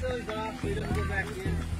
goes off, so he doesn't go back in.